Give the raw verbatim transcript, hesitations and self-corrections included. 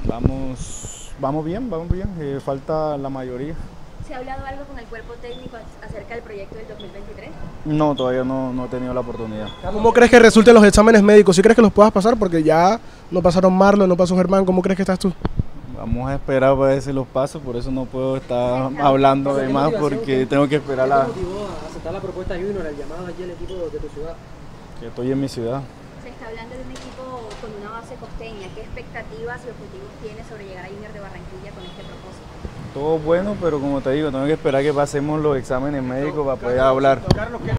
Vamos, vamos bien, vamos bien, eh, falta la mayoría. ¿Se ha hablado algo con el cuerpo técnico acerca del proyecto del dos mil veintitrés? No, todavía no, no he tenido la oportunidad. ¿Cómo crees que resulten los exámenes médicos? ¿Sí crees que los puedas pasar? Porque ya no pasaron Marlon, no pasó Germán. ¿Cómo crees que estás tú? Vamos a esperar para ver si los pasos, por eso no puedo estar hablando de más porque tengo que esperar la... ¿Qué te motivó a aceptar la propuesta de Junior, el llamado aquí al equipo de tu ciudad? que estoy en mi ciudad. Se está hablando de un equipo con una base costeña. ¿Qué expectativas y objetivos tienes sobre llegar a Junior de Barranquilla con este propósito? Todo bueno, pero como te digo, tengo que esperar que pasemos los exámenes médicos para poder hablar.